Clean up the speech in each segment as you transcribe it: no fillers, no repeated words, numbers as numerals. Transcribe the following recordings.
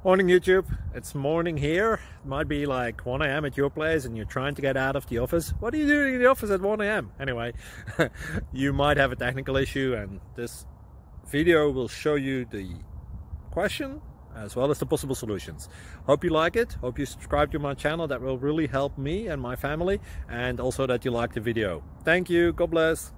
Morning YouTube, it's morning here. It might be like 1 a.m. at your place and you're trying to get out of the office. What are you doing in the office at 1 a.m? Anyway, you might have a technical issue and this video will show you the question as well as the possible solutions. Hope you like it, hope you subscribe to my channel. That will really help me and my family, and also that you like the video. Thank you, God bless.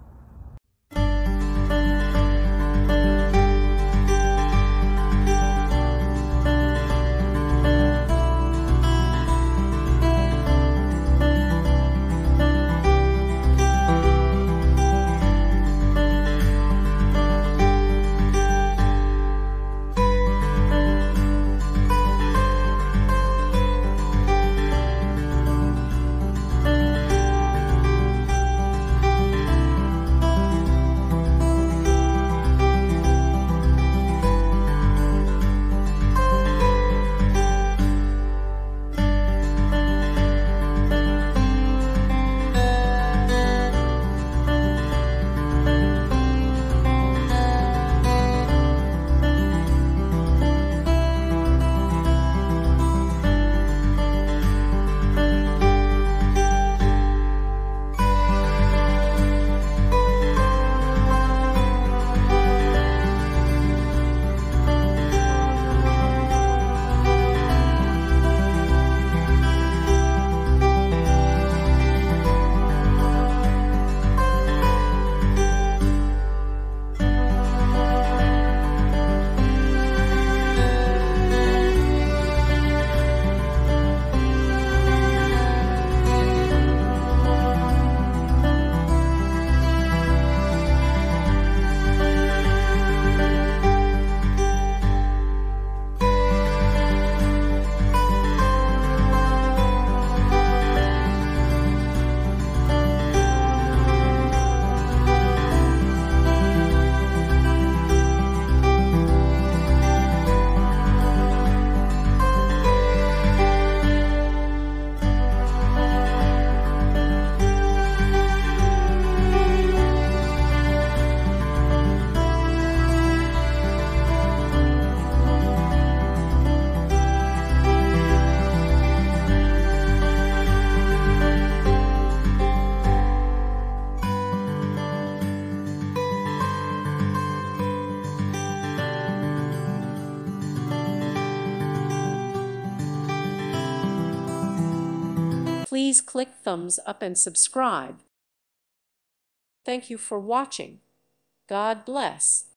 Please click thumbs up and subscribe. Thank you for watching. God bless.